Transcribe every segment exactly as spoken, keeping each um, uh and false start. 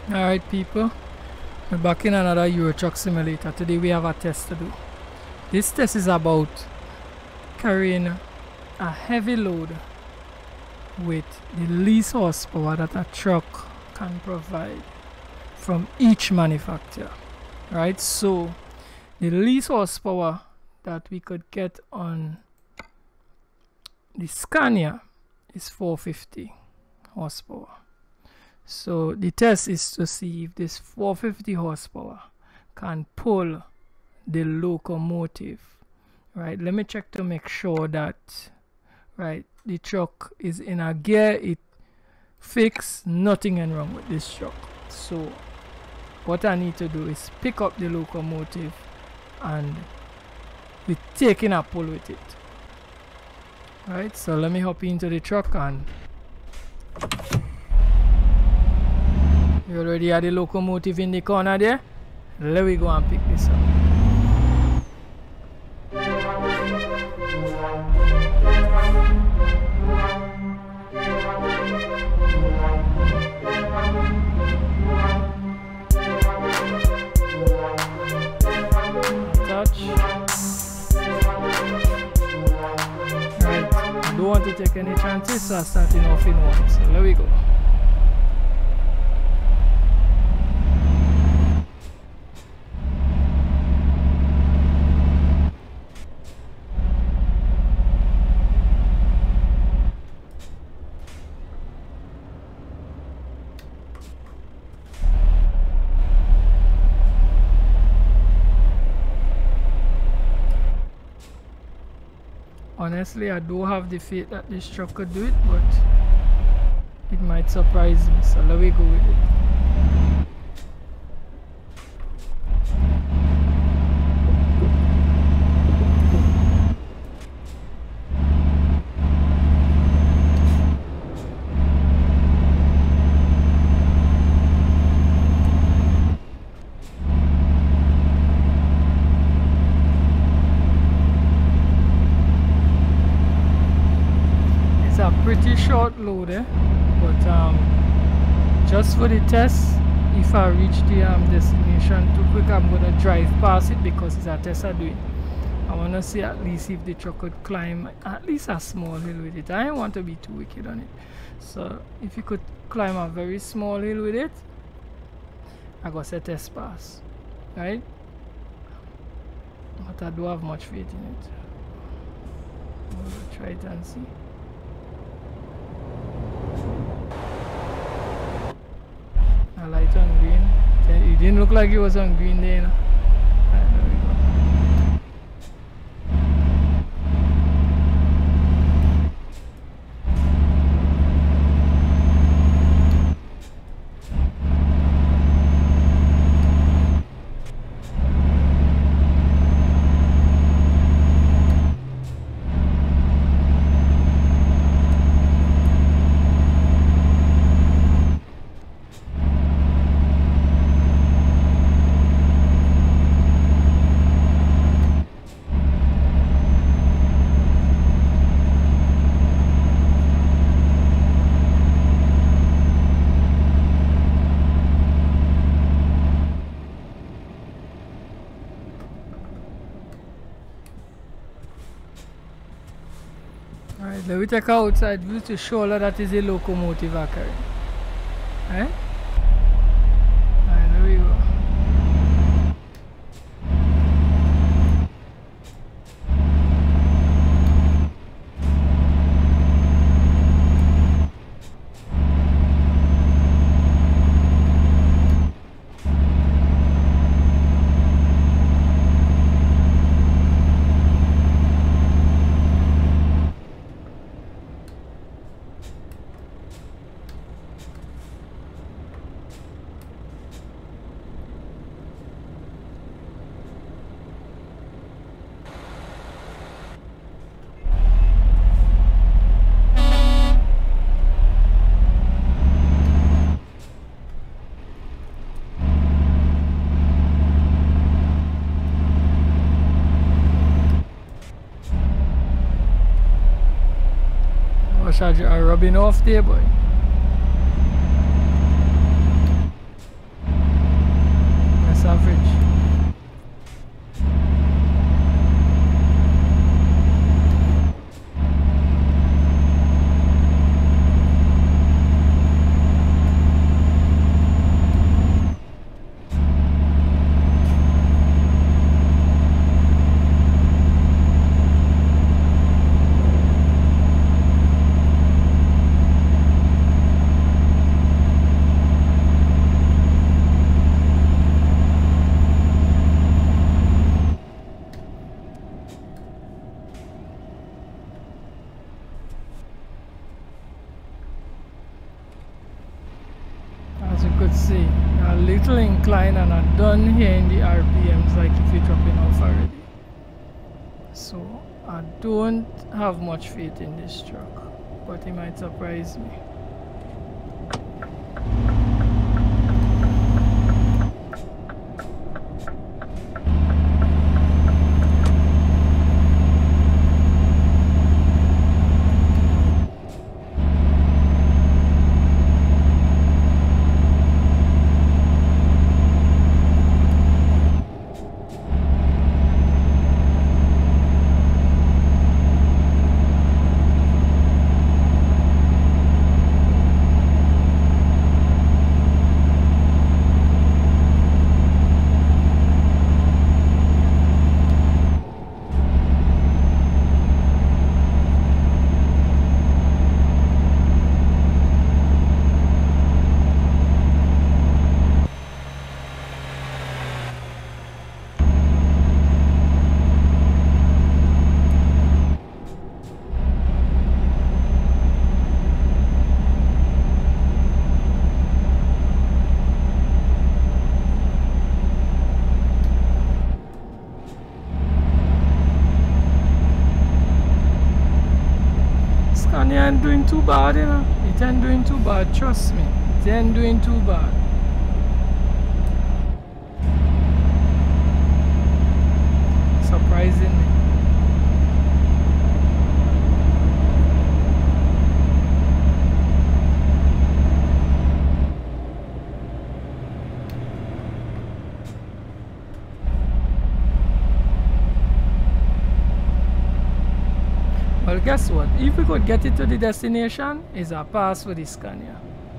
Alright people, we're back in another Euro Truck Simulator. Today we have a test to do. This test is about carrying a heavy load with the least horsepower that a truck can provide from each manufacturer. Right, so the least horsepower that we could get on the Scania is four fifty horsepower. So the test is to see if this four fifty horsepower can pull the locomotive. Right, let me check to make sure that right the truck is in a gear, it fixed, nothing is wrong with this truck. So what I need to do is pick up the locomotive and we're taking a pull with it. Right, so let me hop into the truck and you already have the locomotive in the corner there. Let me go and pick this up. Touch. Right, I don't want to take any chances, so I'm starting off in one. So let me go. Honestly, I do have the faith that this truck could do it, but it might surprise me, so let me go with it. Pretty short load, eh? But um, just for the test, if I reach the um, destination too quick, I'm gonna drive past it because it's a test I'm doing. I wanna see at least if the truck could climb at least a small hill with it. I don't want to be too wicked on it, so if you could climb a very small hill with it, I gotta say test pass, right? But I don't have much faith in it. I'm gonna try it and see. Light on green. It didn't look like it was on green there, you know. Right, there we go. Alright, let me take out outside view to show her that is a locomotive I carry. Alright? Alright, there we go. Charge are rubbing off there, boy. As you could see, a little incline and I'm done here in the R P Ms like if you're dropping off already. So I don't have much faith in this truck, but it might surprise me. And you ain't doing too bad, you know. It ain't doing too bad, trust me. It ain't doing too bad. Surprisingly. Well, guess what? If we could get it to the destination, it's a pass for the Scania.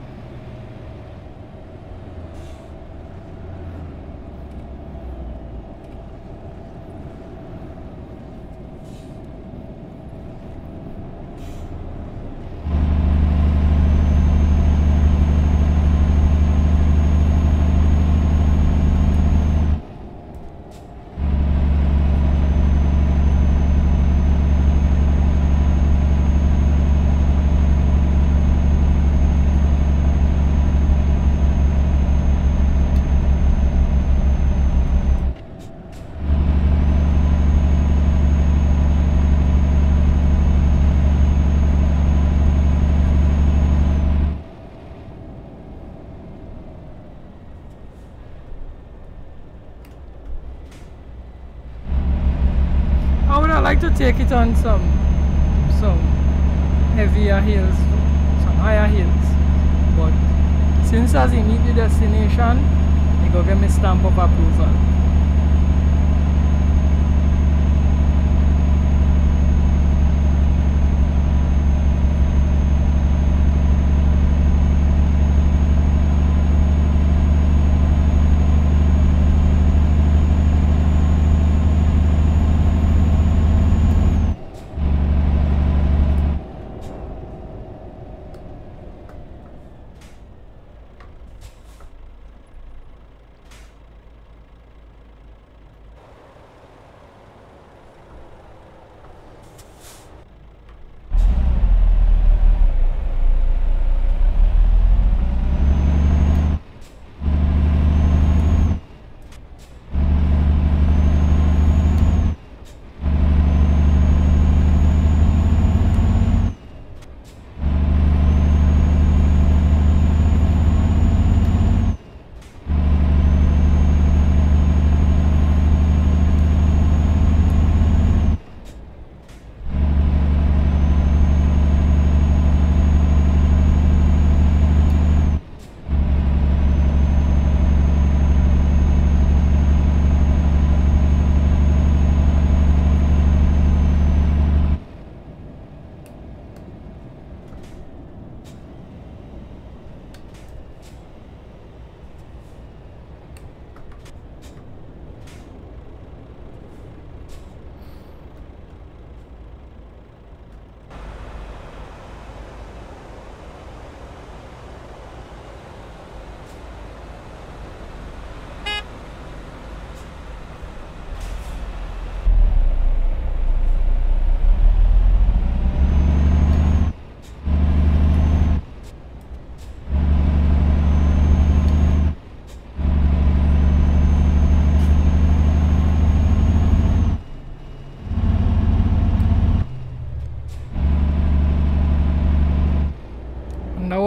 I would like to take it on some some heavier hills, some higher hills, but since as he meet the destination, he go get me stamp of approval.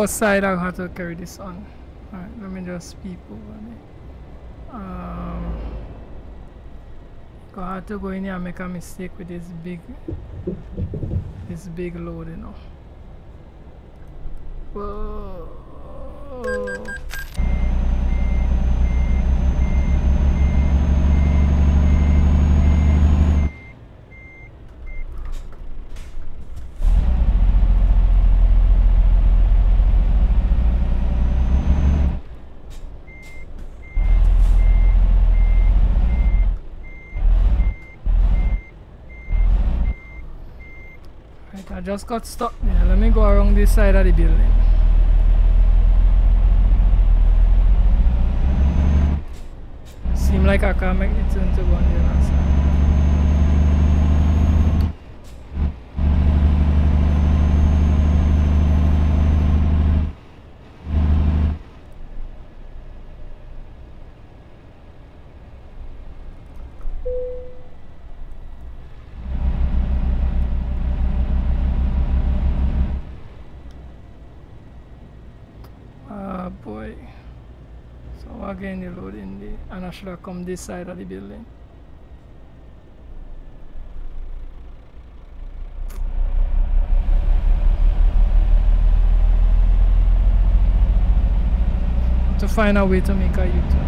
what side I have to carry this on. Alright, let me just peep over there. Um, I have to go in here and make a mistake with this big, this big load, you know. Whoa. Right, I just got stuck there. Let me go around this side of the building. Seem like I can't make the turn to go on the other side. Ah boy. So again the load in the, and I should have come this side of the building. To find a way to make a U-turn.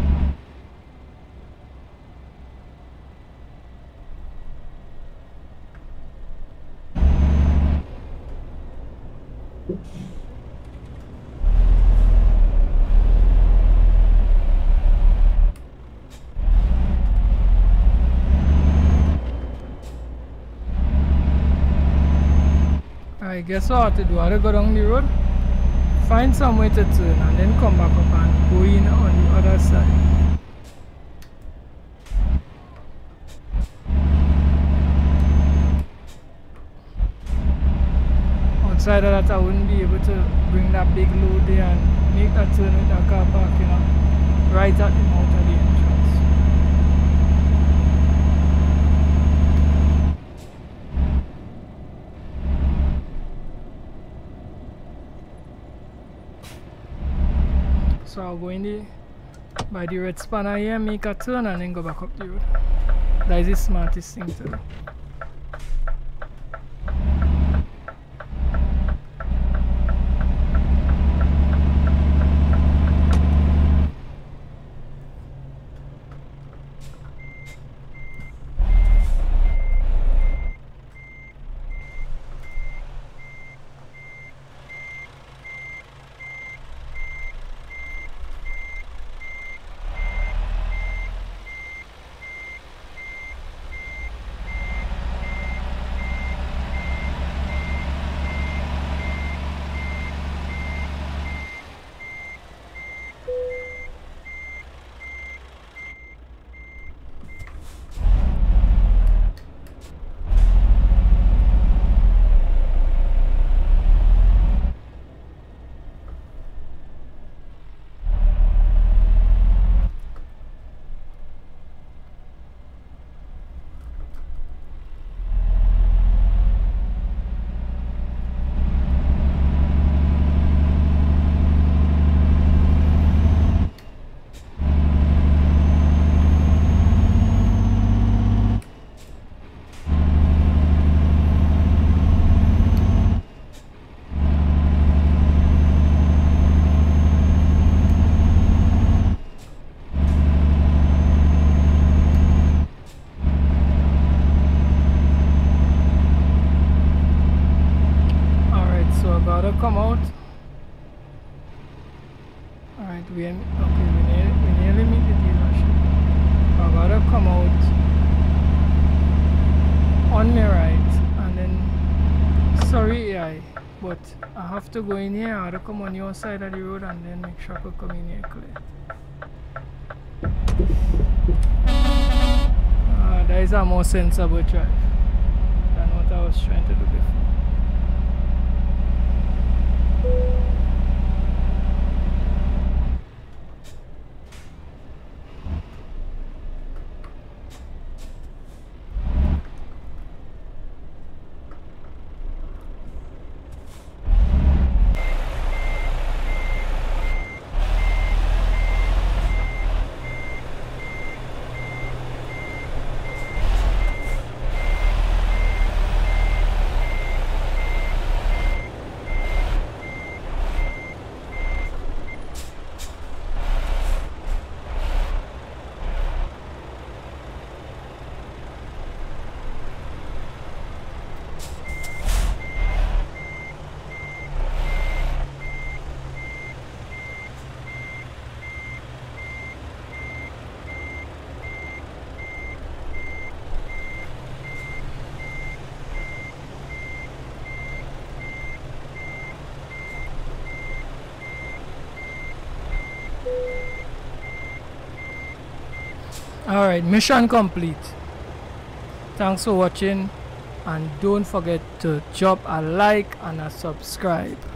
I guess what I have to do, I have to go down the road, find some way to turn and then come back up and go in on the other side. Outside of that I wouldn't be able to bring that big load there and make that turn with that car parking up right at the mouth of the entrance. So I'll go in the, by the red spanner here, make a turn and then go back up the road. That is the smartest thing to do. Come out. Alright, we, okay, we, nearly, we nearly meet the dealership. I gotta come out on my right and then, sorry A I, but I have to go in here. I gotta come on your side of the road and then make sure I can come in here clear. Uh, that is a more sensible drive than what I was trying to do before. Alright, mission complete. Thanks for watching, and don't forget to drop a like and a subscribe.